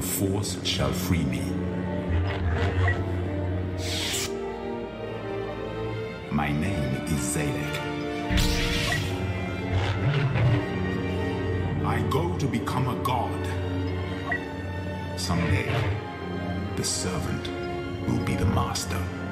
Force shall free me. My name is Xalek. I go to become a god. Someday, the servant will be the master.